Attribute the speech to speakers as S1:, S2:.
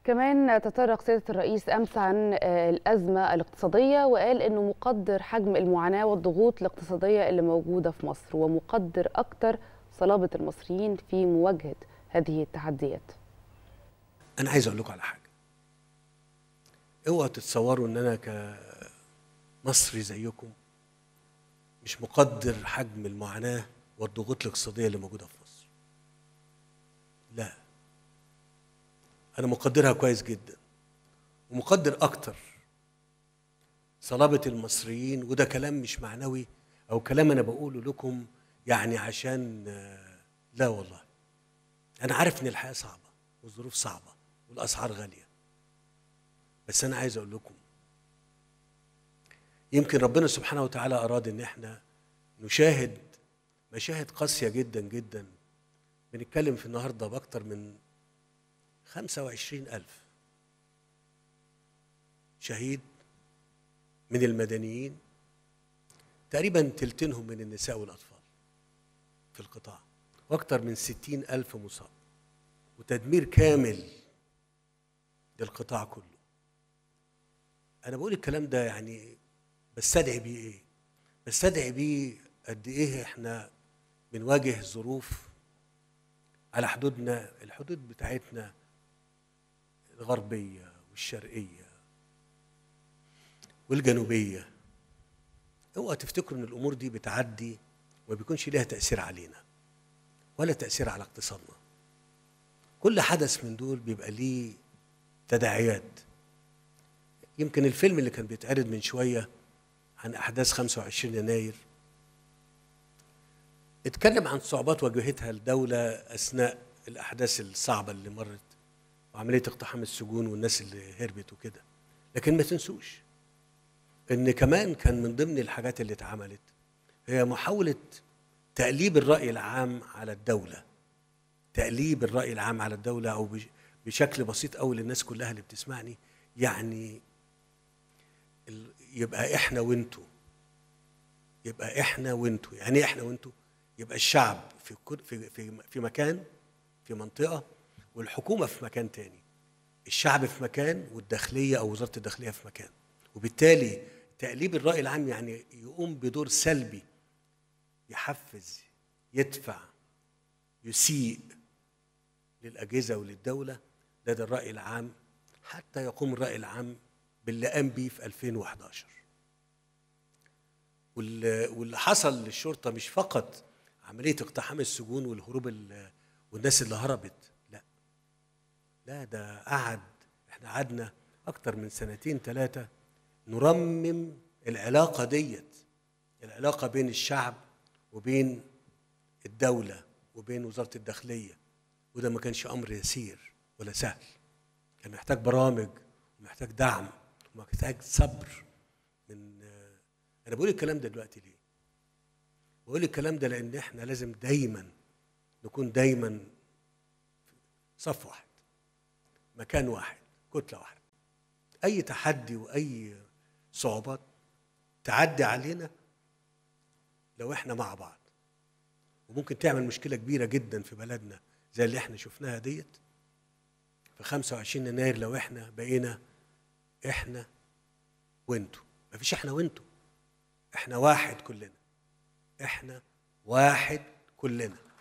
S1: كمان تطرق سيادة الرئيس أمس عن الأزمة الاقتصادية، وقال إنه مقدر حجم المعاناة والضغوط الاقتصادية اللي موجودة في مصر، ومقدر أكتر صلابة المصريين في مواجهة هذه التحديات.
S2: أنا عايز أقول لكم على حاجة، اوعوا تتصوروا إن أنا كمصري زيكم مش مقدر حجم المعاناة والضغوط الاقتصادية اللي موجودة في مصر. لا، أنا مقدرها كويس جدا، ومقدر أكتر صلابة المصريين، وده كلام مش معنوي أو كلام أنا بقوله لكم يعني عشان لا والله. أنا عارف إن الحياة صعبة والظروف صعبة والأسعار غالية، بس أنا عايز أقول لكم يمكن ربنا سبحانه وتعالى أراد إن إحنا نشاهد مشاهد قاسية جدا جدا. بنتكلم في النهاردة بأكتر من 25,000 شهيد من المدنيين، تقريبا تلتينهم من النساء والأطفال في القطاع، وأكتر من 60,000 مصاب، وتدمير كامل للقطاع كله. أنا بقول الكلام ده يعني بستدعي بيه إيه؟ بستدعي بيه قد إيه إحنا بنواجه ظروف على حدودنا، الحدود بتاعتنا الغربية والشرقية والجنوبية. اوعوا تفتكروا ان الامور دي بتعدي وما بيكونش ليها تأثير علينا ولا تأثير على اقتصادنا. كل حدث من دول بيبقى ليه تداعيات. يمكن الفيلم اللي كان بيتعرض من شوية عن أحداث 25 يناير اتكلم عن صعوبات واجهتها الدولة أثناء الأحداث الصعبة اللي مرت وعملية اقتحام السجون والناس اللي هربت وكده، لكن ما تنسوش إن كمان كان من ضمن الحاجات اللي اتعملت هي محاولة تقليب الرأي العام على الدولة، تقليب الرأي العام على الدولة، أو بشكل بسيط أوي للناس كلها اللي بتسمعني، يعني يبقى إحنا وإنتوا، يبقى إحنا وإنتوا، يعني إيه إحنا وإنتوا؟ يبقى الشعب في مكان، في منطقة، والحكومة في مكان تاني. الشعب في مكان والداخلية أو وزارة الداخلية في مكان، وبالتالي تقليب الرأي العام يعني يقوم بدور سلبي، يحفز، يدفع، يسيء للأجهزة وللدولة. ده الرأي العام، حتى يقوم الرأي العام باللي قام بيه في 2011. واللي حصل للشرطة مش فقط عملية اقتحام السجون والهروب والناس اللي هربت، لا ده احنا قعدنا أكتر من 2 3 سنين نرمم العلاقة ديت، العلاقة بين الشعب وبين الدولة وبين وزارة الداخلية، وده ما كانش أمر يسير ولا سهل، كان محتاج برامج ومحتاج دعم ومحتاج صبر. أنا بقول الكلام ده دلوقتي ليه؟ بقول الكلام ده لأن احنا لازم دايما نكون دايما صف واحد، مكان واحد، كتلة واحدة. أي تحدي وأي صعوبات تعدي علينا لو احنا مع بعض، وممكن تعمل مشكلة كبيرة جدا في بلدنا زي اللي احنا شفناها ديت في 25 يناير لو احنا بقينا احنا وانتوا. مفيش احنا وانتوا، احنا واحد كلنا، احنا واحد كلنا.